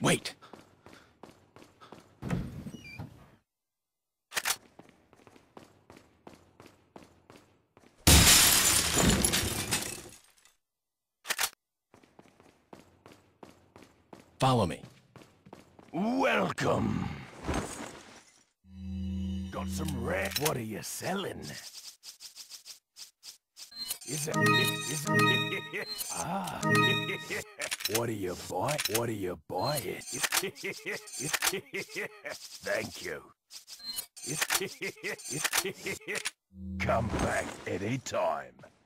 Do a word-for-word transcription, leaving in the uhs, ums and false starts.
Wait. Follow me. Welcome. Got some rare. What are you selling? Is it? Is it? Ah. What are you buying? What are you buying? Thank you. Come back anytime.